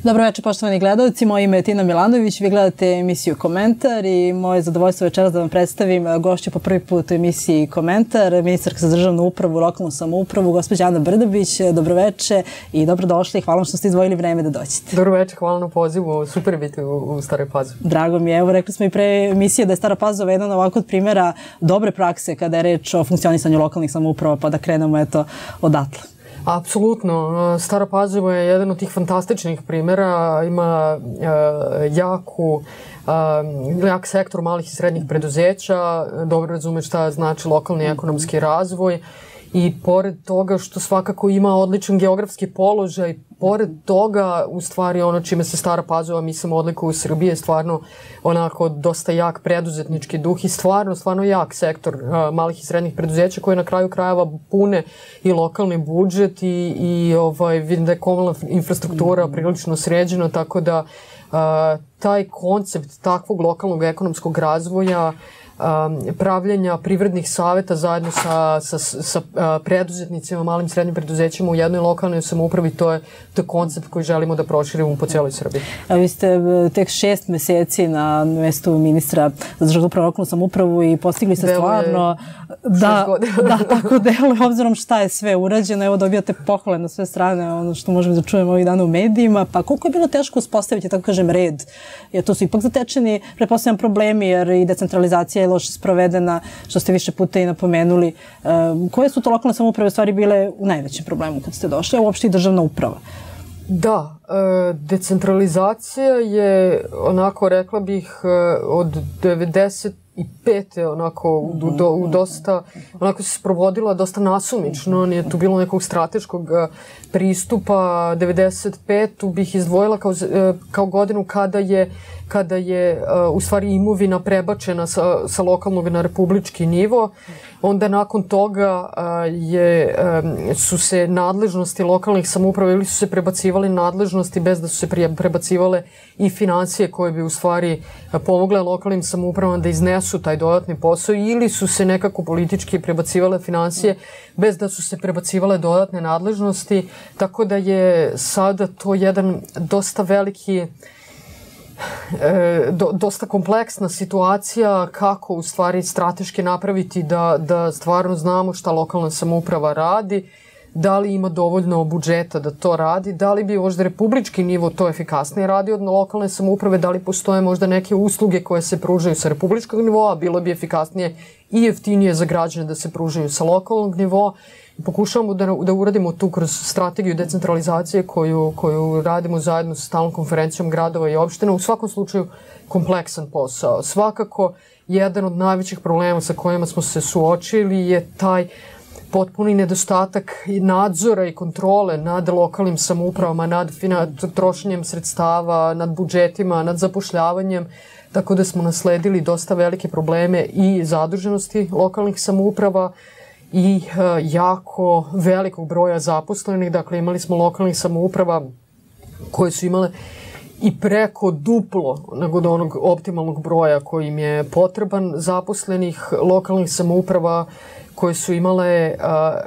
Dobro večer, poštovani gledalci. Moje ime je Tina Milanović. Vi gledate emisiju Komentar i moje zadovoljstvo večeras da vam predstavim gošću po prvi put u emisiji Komentar, ministarka za državnu upravu, lokalnu samoupravu, gospođa Ana Brnabić. Dobro večer i dobrodošli. Hvala vam što ste izdvojili vreme da dođete. Dobro večer, hvala na pozivu. Super biti u Staroj Pazovi. Drago mi je. Evo, rekli smo i pre emisije da je Stara Pazova jedan ovako od primjera dobre prakse kada je reč o funkcionisanju lokalnih samouprava, pa da krenemo odatle. Apsolutno. Stara Pazova je jedan od tih fantastičnih primjera. Ima jak sektor malih i srednjih preduzeća, dobro razume šta znači lokalni ekonomski razvoj i pored toga što svakako ima odličan geografski položaj, pored toga u stvari ono čime se Stara Pazova mislim odlikuje u Srbiji je stvarno onako dosta jak preduzetnički duh i stvarno jak sektor malih i srednjih preduzeća koji na kraju krajeva pune i lokalni budžet i vidim da je komunalna infrastruktura prilično sređena, tako da taj koncept takvog lokalnog ekonomskog razvoja, pravljenja privrednih saveta zajedno sa preduzetnicima, malim i srednjim preduzećima u jednoj lokalnoj samoupravi, to je koncept koji želimo da proširimo po cijeloj Srbiji. Vi ste tek 6 meseci na mestu ministra za državnu upravu, lokalnu samoupravu i postigli ste stvarno da tako deluje, obzirom šta je sve urađeno. Evo, dobijate pohvale na sve strane, ono što možemo da čujemo ovih dana u medijima. Pa koliko je bilo teško uspostaviti, tako kažem, red? Jer to su ipak zatečeni, pretpostavljam, problemi, jer i decentralizacija je loše sprovedena, što ste više puta i napomenuli. Koje su to lokalne samouprave u stvari bile u najvećem problemu kad ste došli, a uopšte i državna uprava? Da, decentralizacija je, onako rekla bih, od 95. onako u dosta, onako se sprovodila dosta nasumično, nije tu bilo nekog strateškog pristupa. 95. bih izdvojila kao godinu kada je u stvari imovina prebačena sa lokalnog na republički nivo. Onda nakon toga su se nadležnosti lokalnih samouprava ili su se prebacivale nadležnosti bez da su se prebacivale i financije koje bi u stvari pomogle lokalnim samoupravama da iznesu taj dodatni posao, ili su se nekako politički prebacivale financije bez da su se prebacivale dodatne nadležnosti, tako da je sada to jedan dosta veliki, dosta kompleksna situacija kako u stvari strateški napraviti da stvarno znamo šta lokalna samouprava radi, da li ima dovoljno budžeta da to radi, da li bi možda republički nivo to efikasnije radio od lokalne samouprave, da li postoje možda neke usluge koje se pružaju sa republičkog nivoa, bilo bi efikasnije i jeftinije za građane da se pružaju sa lokalnog nivoa. Pokušavamo da uradimo tu kroz strategiju decentralizacije koju radimo zajedno sa stalnom konferencijom gradova i opština. U svakom slučaju kompleksan posao. Svakako jedan od najvećih problema sa kojima smo se suočili je taj potpuni nedostatak nadzora i kontrole nad lokalnim samoupravama, nad trošenjem sredstava, nad budžetima, nad zapošljavanjem, tako da smo nasledili dosta velike probleme i zaduženosti lokalnih samouprava i jako velikog broja zaposlenih. Dakle, imali smo lokalnih samouprava koje su imale i preko duplo nego do onog optimalnog broja koji im je potreban, zaposlenih lokalnih samouprava koje su imale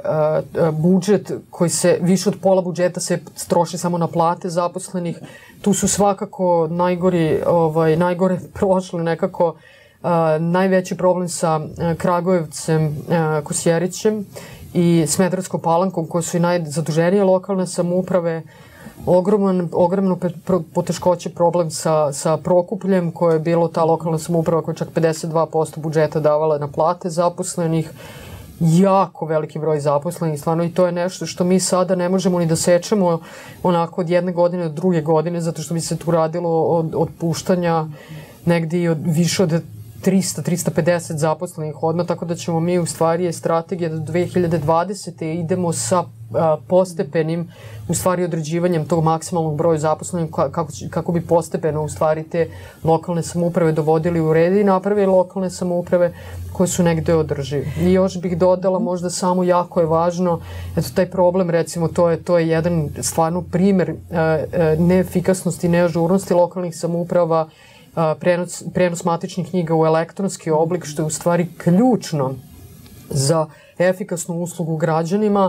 budžet koji se, više od pola budžeta se troši samo na plate zaposlenih. Tu su svakako najgore prošli nekako. Najveći problem sa Kragujevcem, Kosjerićem i Smederevskom Palankom, koje su i najzaduženije lokalne samouprave. Ogromno poteškoće problem sa Prokupljem, koje je bilo ta lokalna samouprava koja čak 52% budžeta davala na plate zaposlenih. Jako veliki broj zaposlenih, stvarno, i to je nešto što mi sada ne možemo ni da sečemo onako od jedne godine do druge godine, zato što bi se tu radilo od otpuštanja negdje i više od 300-350 zaposlenih odmah, tako da ćemo mi u stvari je strategija do 2020. idemo sa postepenim u stvari određivanjem tog maksimalnog broja zaposlenih kako bi postepeno u stvari te lokalne samouprave dovodili u red i napravili lokalne samouprave koje su negde održive. I još bih dodala možda samo jako je važno, eto taj problem recimo to je jedan stvarno primer neefikasnosti, neažurnosti lokalnih samouprava, prenos matičnih knjiga u elektronski oblik, što je u stvari ključno za efikasnu uslugu građanima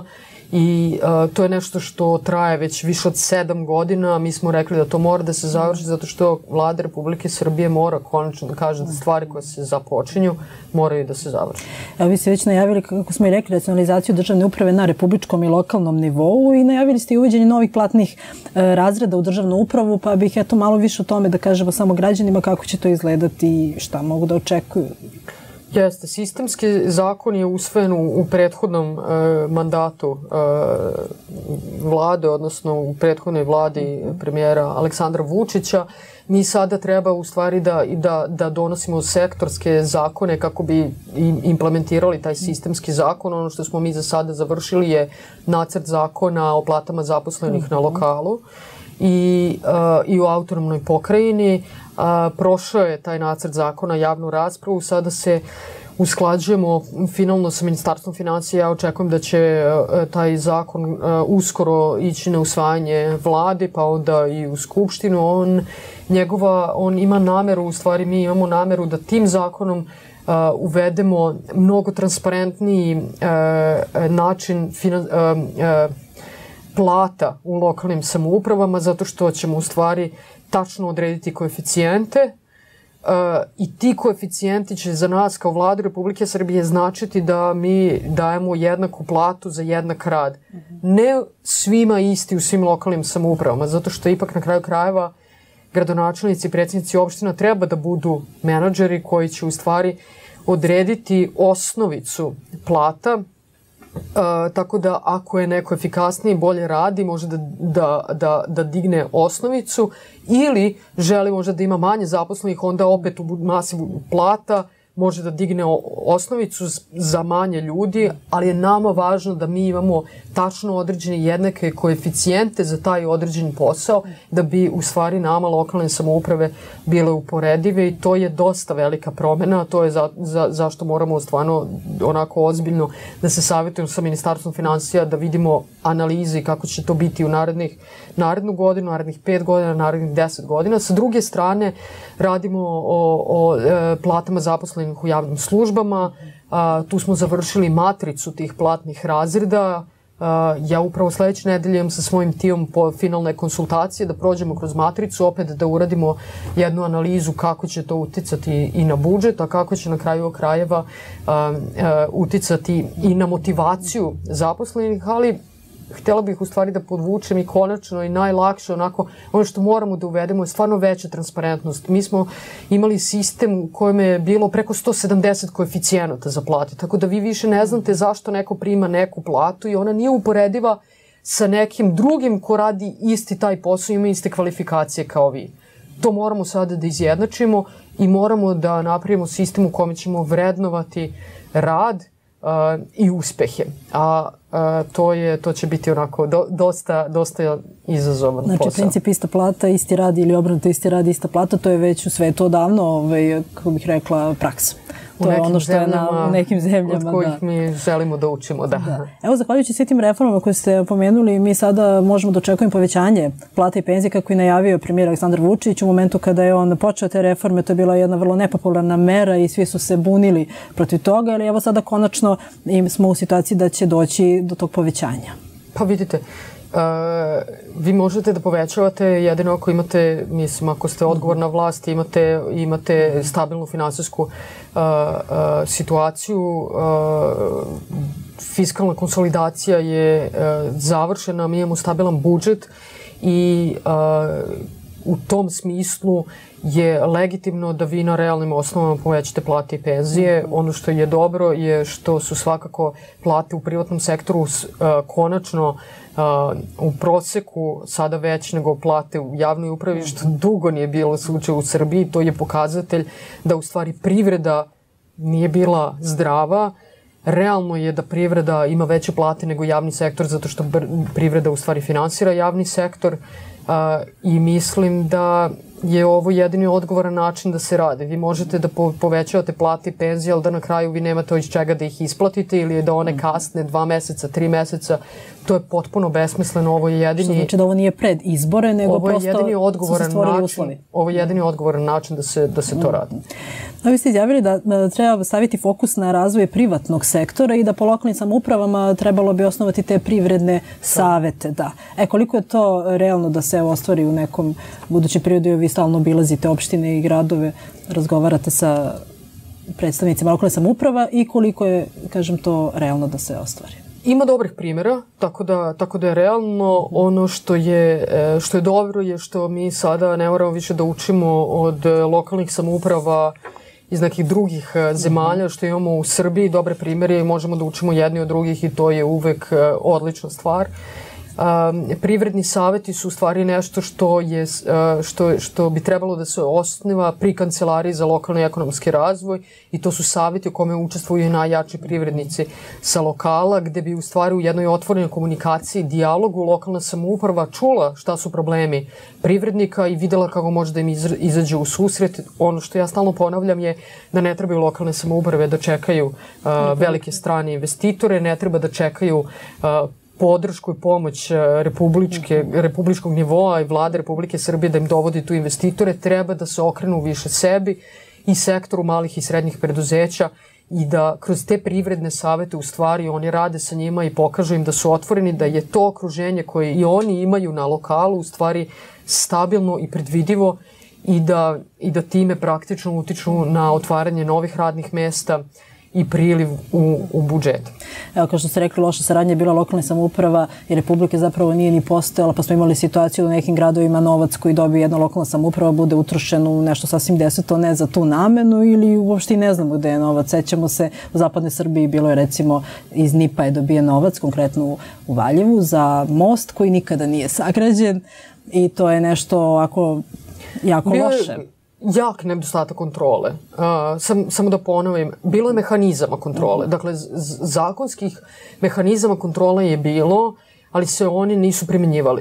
I to je nešto što traje već više od 7 godina. Mi smo rekli da to mora da se završi zato što Vlada Republike Srbije mora konačno da kaže da stvari koje se započinju moraju da se završi. Vi ste već najavili, kako smo i rekli, racionalizaciju državne uprave na republičkom i lokalnom nivou i najavili ste i uvođenje novih platnih razreda u državnu upravu, pa bih eto malo više o tome da kažemo samo građanima kako će to izgledati i šta mogu da očekuju. Jeste, sistemski zakon je usvojen u prethodnom mandatu vlade, odnosno u prethodnoj vladi premijera Aleksandra Vučića. Mi sada treba u stvari da donosimo sektorske zakone kako bi implementirali taj sistemski zakon. Ono što smo mi za sada završili je nacrt zakona o platama zaposlenih na lokalu i u autonomnoj pokrajini. Prošao je taj nacrt zakona javnu raspravu. Sada se usklađujemo finalno sa Ministarstvom finansija. Ja očekujem da će taj zakon uskoro ići na usvajanje vlade, pa onda i u Skupštinu. On ima nameru, u stvari mi imamo nameru da tim zakonom uvedemo mnogo transparentniji način plata u lokalnim samoupravama, zato što ćemo u stvari tačno odrediti koeficijente i ti koeficijenti će za nas kao Vladu Republike Srbije značiti da mi dajemo jednaku platu za jednak rad. Ne svima isti u svim lokalnim samoupravama, zato što ipak na kraju krajeva gradonačelnici i predsjednici opština treba da budu menadžeri koji će u stvari odrediti osnovicu plata. Tako da ako je neko efikasniji, bolje radi, može da digne osnovicu ili želi možda da ima manje zaposlenih, onda opet u masi plata može da digne osnovicu za manje ljudi, ali je nama važno da mi imamo tačno određene jednake koeficijente za taj određeni posao, da bi u stvari nama lokalne samouprave bile uporedive i to je dosta velika promjena. To je zašto moramo stvarno onako ozbiljno da se savjetujemo sa Ministarstvom finansija, da vidimo analize kako će to biti u narednu godinu, narednih 5 godina, narednih 10 godina. Sa druge strane, radimo o platama zaposlenih u javnim službama. Tu smo završili matricu tih platnih razreda. Ja upravo sledeće nedelje imam sa svojim timom po finalne konsultacije da prođemo kroz matricu, opet da uradimo jednu analizu kako će to uticati i na budžet, a kako će na kraju krajeva uticati i na motivaciju zaposlenih, ali htjela bih u stvari da podvučem i konačno i najlakše onako, ono što moramo da uvedemo je stvarno veća transparentnost. Mi smo imali sistem u kojem je bilo preko 170 koeficijenata za plate, tako da vi više ne znate zašto neko prima neku platu i ona nije uporediva sa nekim drugim ko radi isti taj posao i ima iste kvalifikacije kao vi. To moramo sada da izjednačimo i moramo da napravimo sistem u kome ćemo vrednovati rad i uspehe. To će biti onako dosta izazovan posao. Znači, princip ista plata, isti rad ili obrnuto isti rad, ista plata, to je već u svetu odavno, kako bih rekla, praksa. To je ono što je u nekim zemljama. Od kojih mi želimo da učimo, da. Evo, zahvaljujući svim tim reformama koje ste pomenuli, mi sada možemo da očekujemo povećanje plata i penzije kako je najavio premijer Aleksandar Vučić. U momentu kada je on počeo te reforme, to je bila jedna vrlo nepopularna mera i svi su se bunili protiv toga, ali evo sada konačno smo u situaciji da će doći do tog povećanja. Pa vidite, vi možete da povećavate jedino ako imate, mislim, ako ste odgovorna vlast, imate stabilnu finansijsku situaciju, fiskalna konsolidacija je završena, mi imamo stabilan budžet i u tom smislu je legitimno da vi na realnim osnovama povećate plate i penzije. Ono što je dobro je što su svakako plate u privatnom sektoru konačno u proseku sada već nego plate u javnoj upravi, što dugo nije bilo slučaj u Srbiji. To je pokazatelj da u stvari privreda nije bila zdrava. Realno je da privreda ima veće plate nego javni sektor, zato što privreda u stvari finansira javni sektor i mislim da je ovo jedini odgovoran način da se radi. Vi možete da povećavate plate i penzije, ali da na kraju vi nemate iz čega da ih isplatite ili da one kasne 2 meseca, 3 meseca. To je potpuno besmisleno. Ovo je jedini... Što znači da ovo nije pred izbore, nego prosto su se stvorili uslovi. Ovo je jedini odgovoran način da se to radi. Vi ste izjavili da treba staviti fokus na razvoj privatnog sektora i da po lokalnim samoupravama trebalo bi osnovati te privredne savete. Da. Koliko je to realno da se ostvari u nekom budućem periodu? Vi stalno obilazite opštine i gradove, razgovarate sa predstavnicima lokalne samouprava i koliko je, kažem, to realno da se ostvari? Ima dobrih primjera, tako da je realno. Ono što je dobro je što mi sada ne moramo više da učimo od lokalnih samouprava iz nekih drugih zemalja, što imamo u Srbiji, dobre primjere i možemo da učimo jedni od drugih i to je uvek odlična stvar. Privredni saveti su u stvari nešto što bi trebalo da se osniva pri Kancelariji za lokalni ekonomski razvoj i to su saveti u kome učestvuju i najjači privrednici sa lokala, gde bi u stvari u jednoj otvorenoj komunikaciji, dijalogu lokalna samouprava čula šta su problemi privrednika i videla kako može da im izađe u susret. Ono što ja stalno ponavljam je da ne trebaju lokalne samouprave da čekaju velike strane investitore, ne treba da čekaju podršku i pomoć republičkog nivoa i vlade Republike Srbije da im dovodi tu investitore, treba da se okrenu više sebi i sektoru malih i srednjih preduzeća i da kroz te privredne savete u stvari oni rade sa njima i pokažu im da su otvoreni, da je to okruženje koje i oni imaju na lokalu u stvari stabilno i predvidivo i da time praktično utiču na otvaranje novih radnih mesta i priliv u budžet. Evo, kao što ste rekli, loša saradnja je bila lokalna samouprava i Republike zapravo nije ni postojala, pa smo imali situaciju da u nekim gradovima novac koji dobije jedna lokalna samouprava bude utrošen u nešto sasvim deseto, ne za tu namenu ili uopšte ne znamo gde je novac. Sećamo se, u zapadnoj Srbiji bilo je recimo iz NIP-a je dobijen novac, konkretno u Valjevu, za most koji nikada nije sagrađen i to je nešto ovako jako loše. Jak nedostatak kontrole. Samo da ponovim, bilo je mehanizama kontrole. Dakle, zakonskih mehanizama kontrole je bilo, ali se oni nisu primjenjivali.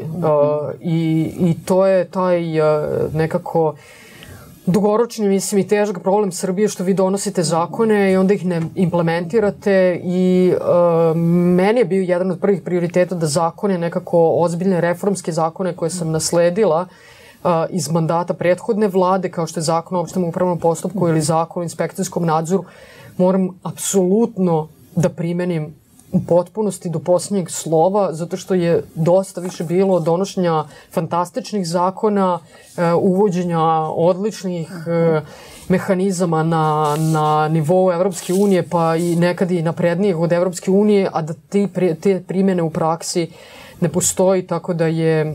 I to je taj nekako dugoročni, mislim, i težak problem Srbije što vi donosite zakone i onda ih ne implementirate i meni je bio jedan od prvih prioriteta da zakone, nekako ozbiljne reformske zakone koje sam nasledila iz mandata prethodne vlade, kao što je zakon o opštem upravnom postupku ili zakon o inspekcijskom nadzoru, moram apsolutno da primenim u potpunosti do posljednjeg slova, zato što je dosta više bilo donošenja fantastičnih zakona, uvođenja odličnih mehanizama na nivou Evropske unije, pa i nekad i naprednijih od Evropske unije, a da te primjene u praksi ne postoji, tako da je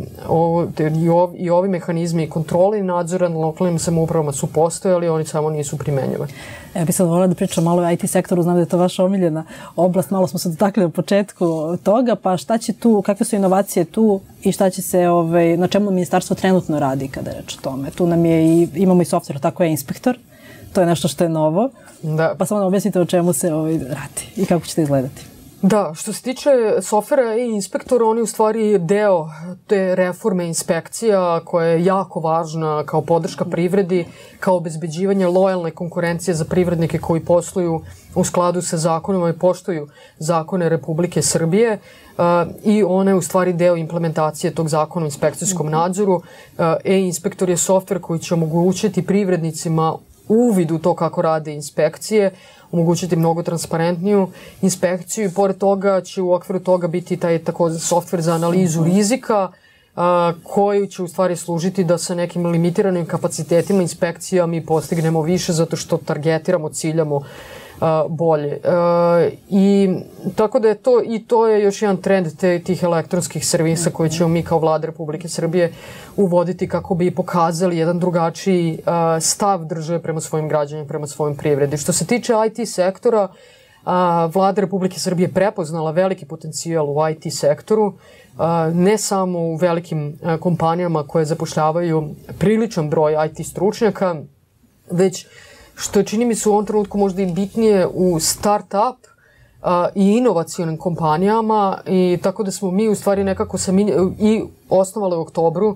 i ovi mehanizmi kontrole i nadzora na lokalnim samoupravama su postojali, oni samo nisu primenjivani. Ja bih sad volila da pričam malo o IT sektoru, znam da je to vaša omiljena oblast, malo smo se dotakli na početku toga, pa šta će tu, kakve su inovacije tu i šta će se, na čemu ministarstvo trenutno radi kada je reč o tome? Tu nam je imamo i software, tako je inspektor, to je nešto što je novo, pa samo da objasnite o čemu se radi i kako će to izgledati. Da, što se tiče softvera i inspektora, oni u stvari deo te reforme inspekcija koja je jako važna kao podrška privredi, kao obezbeđivanje lojalne konkurencije za privrednike koji posluju u skladu sa zakonima i poštuju zakone Republike Srbije i ona je u stvari deo implementacije tog zakona o inspekcijskom nadzoru. E-inspektor je softver koji će omogućiti privrednicima uvid u to kako rade inspekcije, omogućiti mnogo transparentniju inspekciju i pored toga će u okviru toga biti taj takozvani softver za analizu rizika koji će u stvari služiti da sa nekim limitiranim kapacitetima inspekcija mi postignemo više zato što targetiramo, ciljamo bolje. I tako da je to je još jedan trend tih elektronskih servisa koje ćemo mi kao vlada Republike Srbije uvoditi kako bi pokazali jedan drugačiji stav države prema svojim građanima, prema svojim privredi. Što se tiče IT sektora, vlada Republike Srbije prepoznala veliki potencijal u IT sektoru, ne samo u velikim kompanijama koje zapošljavaju priličan broj IT stručnjaka, već što je, čini mi se, u ovom trenutku možda i bitnije u start-up i inovacionim kompanijama i tako da smo mi u stvari nekako i osnovali u oktobru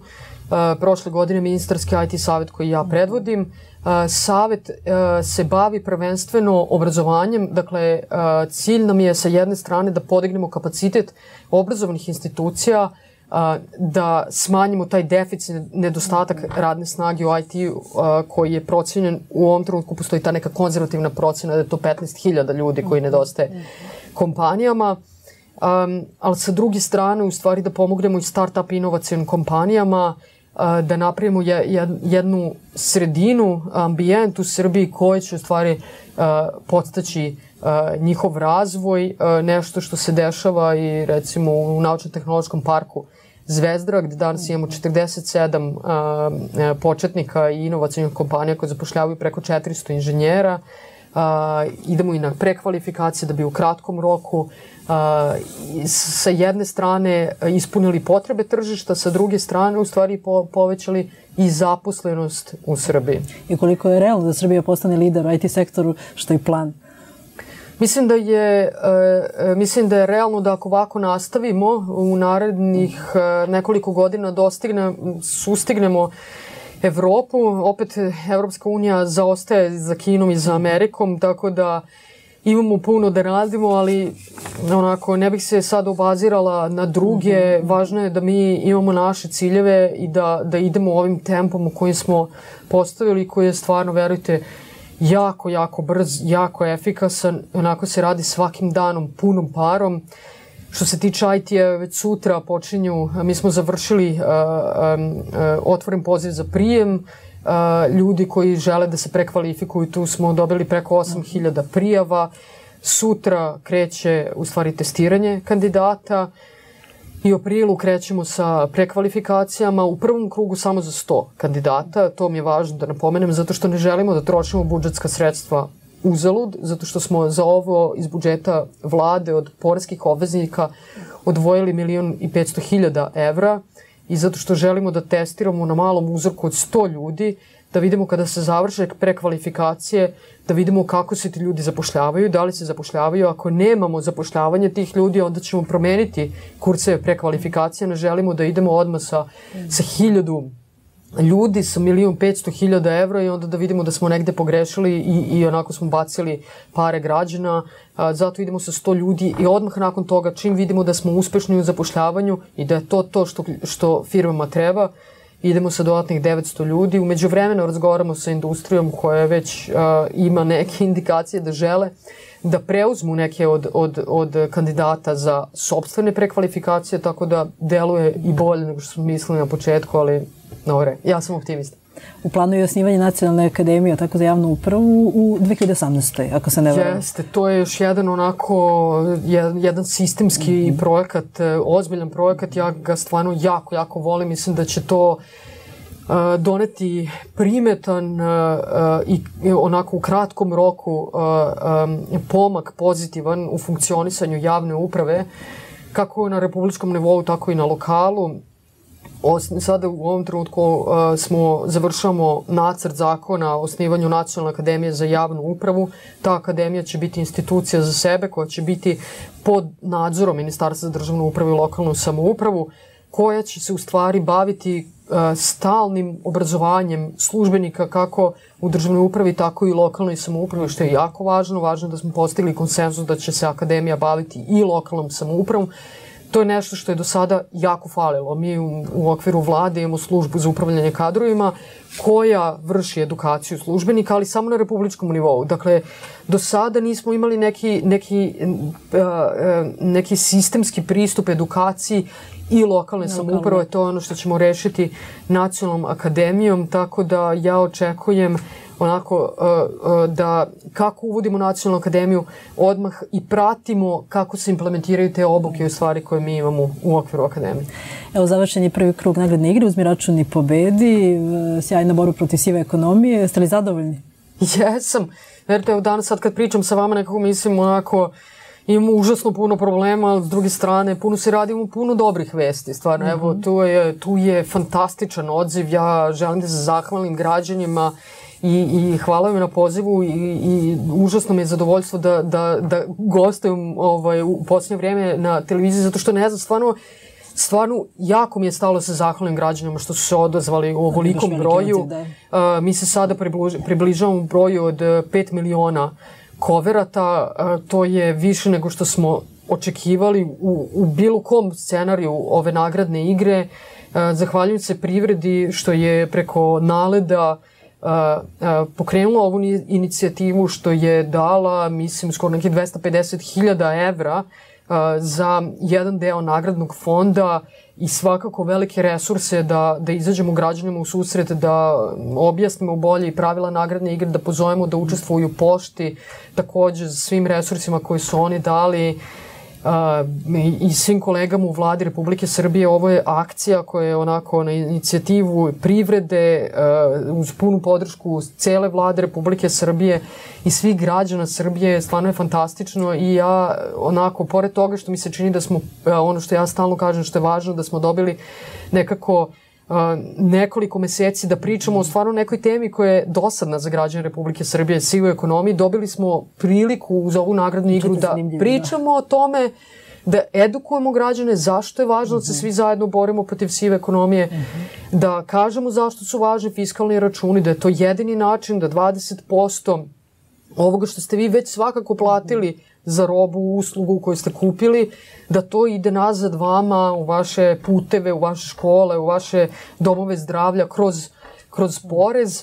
prošle godine ministarski IT savjet koji ja predvodim. Savet se bavi prvenstveno obrazovanjem, dakle cilj nam je sa jedne strane da podignemo kapacitet obrazovnih institucija, da smanjimo taj deficit, nedostatak radne snage u IT-u koji je procenjen, u ovom trenutku postoji ta neka konzervativna procena da je to 15.000 ljudi koji nedostaje kompanijama. Ali sa druge strane, u stvari da pomognemo i start-up inovacijnim kompanijama, da napravimo jednu sredinu, ambijent u Srbiji koji će u stvari podstaći njihov razvoj, nešto što se dešava i recimo u Naučno-tehnološkom parku Zvezdara, gde danas imamo 47 početnika i inovacijnih kompanija koje zapošljavaju preko 400 inženjera. Idemo i na prekvalifikacije da bi u kratkom roku sa jedne strane ispunili potrebe tržišta, sa druge strane u stvari povećali i zaposlenost u Srbiji. I koliko je realno da Srbija postane lider u IT sektoru, što je plan? Mislim da je realno da ako ovako nastavimo u narednih nekoliko godina sustignemo Evropu. Opet Evropska unija zaostaje za Kinom i za Amerikom, tako da imamo puno da radimo, ali onako ne bih se sad obazirala na druge. Važno je da mi imamo naše ciljeve i da idemo ovim tempom u kojim smo postavili, koji je stvarno, verujte, jako, jako brz, jako efikasan. Onako se radi svakim danom punom parom. Što se tiče IT-a, već sutra počinju, mi smo završili otvoren poziv za prijem. Ljudi koji žele da se prekvalifikuju, tu smo dobili preko 8.000 prijava. Sutra kreće u stvari testiranje kandidata i u aprilu krećemo sa prekvalifikacijama. U prvom krugu samo za 100 kandidata. To mi je važno da napomenem, zato što ne želimo da trošimo budžetska sredstva uzalud, zato što smo za ovo iz budžeta vlade od poreskih obveznika odvojili 1.500.000 evra i zato što želimo da testiramo na malom uzorku od 100 ljudi, da vidimo kada se završe prekvalifikacije, da vidimo kako se ti ljudi zapošljavaju, da li se zapošljavaju. Ako nemamo zapošljavanje tih ljudi, onda ćemo promeniti kurseve prekvalifikacije. Ne želimo da idemo odmah sa 1.000 ljudi, sa 1.500.000 evra i onda da vidimo da smo negde pogrešili i onako smo bacili pare građana. Zato idemo sa 100 ljudi i odmah nakon toga, čim vidimo da smo uspešni u zapošljavanju i da je to što firmama treba, idemo sa dodatnih 900 ljudi. U međuvremenu razgovaramo sa industrijom koja već ima neke indikacije da žele da preuzmu neke od kandidata za sopstvene prekvalifikacije, tako da deluje i bolje nego što smo mislili na početku, ali dobre, ja sam optimista. U planu je osnivanje Nacionalne akademije, tako za javnu upravu, u 2018. ako se ne varam. Jeste, to je još jedan sistemski projekat, ozbiljan projekat. Ja ga stvarno jako, jako volim. Mislim da će to doneti primetan i onako u kratkom roku pomak pozitivan u funkcionisanju javne uprave, kako na republičkom nivou, tako i na lokalu. Sada u ovom trenutku završavamo nacrt zakona o osnivanju Nacionalne akademije za javnu upravu. Ta akademija će biti institucija za sebe koja će biti pod nadzorom Ministarstva za državnu upravu i lokalnu samoupravu, koja će se u stvari baviti stalnim obrazovanjem službenika kako u državnoj upravi, tako i lokalnoj samoupravi, što je jako važno. Važno da smo postigli konsenzus da će se akademija baviti i lokalnom samoupravom. To je nešto što je do sada jako falilo. Mi u okviru vlade imamo službu za upravljanje kadrovima koja vrši edukaciju službenika, ali samo na republičkom nivou. Dakle, do sada nismo imali neki sistemski pristup edukaciji i lokalne samouprave. To je ono što ćemo rešiti Nacionalnom akademijom, tako da ja očekujem onako da kako uvodimo Nacionalnu akademiju odmah i pratimo kako se implementiraju te obuke u stvari koje mi imamo u okviru akademije. Evo, završen je prvi krug nagradne igre, Uzmi račun i pobedi, sjajna borba protiv sive ekonomije. Jeste li zadovoljni? Jesam. Verite, evo danas sad kad pričam sa vama nekako mislim onako imamo užasno puno problema, ali s druge strane puno se radi, imamo puno dobrih vesti. Stvarno, evo, tu je fantastičan odziv. Ja želim da se zahvalim građanima i hvala vam na pozivu i užasno mi je zadovoljstvo da gostujem u posljednje vrijeme na televiziji, zato što ne znam, stvarno stvarno, jako mi je stalo sa zahvalnim građanima što su se odazvali u ovolikom broju. Mi se sada približavamo broju od 5 miliona koverata. To je više nego što smo očekivali u bilo kom scenariju ove nagradne igre. Zahvaljujem se privredi što je preko NALED-a pokrenula ovu inicijativu, što je dala, mislim, skoro nekih 250.000 evra za jedan deo nagradnog fonda i svakako velike resurse da izađemo građanima u susret, da objasnimo bolje i pravila nagradne igre, da pozovemo da učestvuju pošti, takođe sa svim resursima koje su oni dali i svim kolegama u vladi Republike Srbije. Ovo je akcija koja je onako na inicijativu privrede uz punu podršku cele vlade Republike Srbije i svih građana Srbije. Stvarno je fantastično i ja onako, pored toga što mi se čini da smo, ono što ja stalno kažem što je važno, da smo dobili nekako nekoliko meseci da pričamo o stvarno nekoj temi koja je dosadna za građane Republike Srbije, sivoj ekonomiji. Dobili smo priliku uz ovu nagradnu igru da pričamo o tome, da edukujemo građane zašto je važno da se svi zajedno borimo protiv sive ekonomije, da kažemo zašto su važni fiskalni računi, da je to jedini način da 20% ovoga što ste vi već svakako platili za robu, uslugu koju ste kupili, da to ide nazad vama u vaše puteve, u vaše škole, u vaše domove zdravlja kroz porez.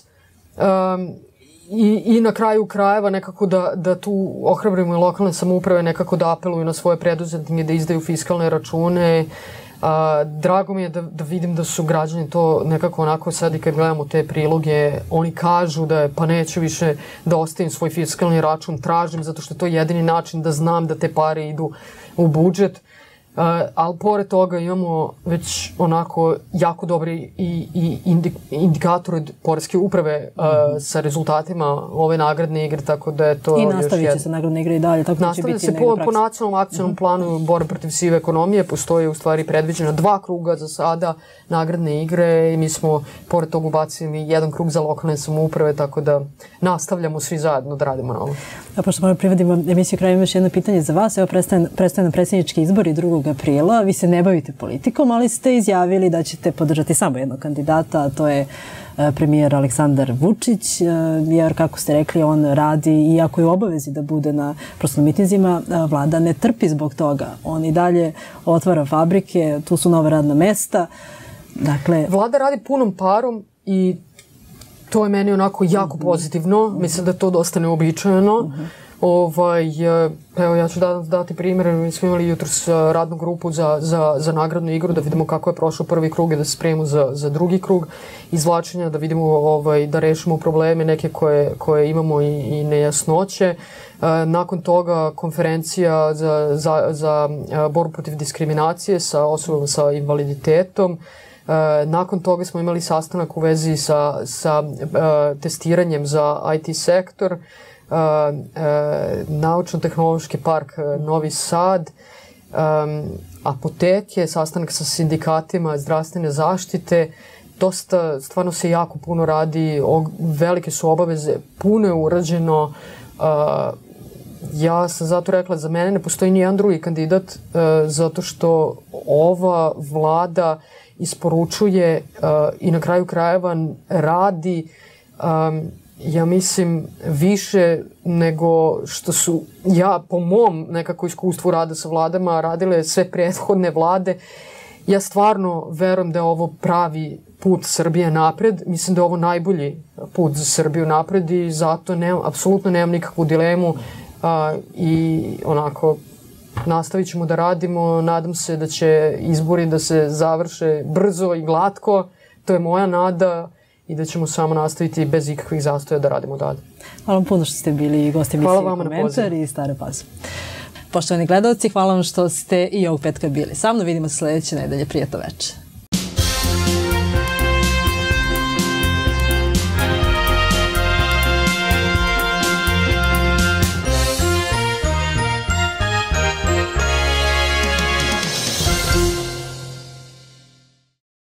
I na kraju krajeva nekako da tu ohrabrimo i lokalne samouprave, nekako da apeluju na svoje preduzetnike da izdaju fiskalne račune. Drago mi je da vidim da su građani to nekako onako sad i kad gledamo te priloge, oni kažu da je pa neću više da ostavim svoj fiskalni račun, tražim zato što je to jedini način da znam da te pare idu u budžet. Ali pored toga imamo već onako jako dobri i indikator od poreske uprave sa rezultatima ove nagradne igre, tako da je to... I nastavit će se nagradne igre i dalje, tako da će biti nastavit se po nacionalnom akcijnom planu borbe protiv sive ekonomije. Postoje u stvari predviđena 2 kruga za sada nagradne igre i mi smo pored toga ubacili 1 krug za lokalne samouprave, tako da nastavljamo svi zajedno da radimo na ovo. A pošto moram privodimo emisiju krajem, još jedno pitanje za vas. Evo, predstavljaju nam predsjednički izbori 2. aprila. Vi se ne bavite politikom, ali ste izjavili da ćete podržati samo jednog kandidata, a to je premijer Aleksandar Vučić, jer kako ste rekli, on radi, iako je u obavezi da bude na mitinzima, vlada ne trpi zbog toga. On i dalje otvara fabrike, tu su nova radna mesta. Dakle, vlada radi punom parom i to je meni onako jako pozitivno. Mislim da je to dosta neobičajeno. Evo, ja ću dati primjer. Mi smo imali jutros radnu grupu za nagradnu igru, da vidimo kako je prošao prvi krug i da se spremimo za drugi krug izvlačenja, da vidimo da rešimo probleme neke koje imamo i nejasnoće. Nakon toga konferencija za borbu protiv diskriminacije sa osobama sa invaliditetom. Nakon toga smo imali sastanak u vezi sa testiranjem za IT sektor, Naučno-tehnološki park Novi Sad, apoteke, sastanak sa sindikatima zdravstvene zaštite. Dosta, stvarno se jako puno radi, velike su obaveze, puno je urađeno. Ja sam zato rekla, za mene ne postoji nijedan drugi kandidat, zato što ova vlada isporučuje i na kraju krajeva radi, ja mislim, više nego što su po mom nekako iskustvu rada sa vladama radile sve prethodne vlade. Ja stvarno verujem da je ovo pravi put Srbije napred. Mislim da je ovo najbolji put za Srbiju napred i zato apsolutno nemam nikakvu dilemu i onako nastavit ćemo da radimo. Nadam se da će izbori da se završe brzo i glatko. To je moja nada i da ćemo samo nastaviti bez ikakvih zastoja da radimo dalje. Hvala vam puno što ste bili gosti emisije Komentar i Stare Pazove. Poštovani gledalci, hvala vam što ste i ovog petka bili sa mnom. Vidimo se sledeće nedelje. Prijatno večer.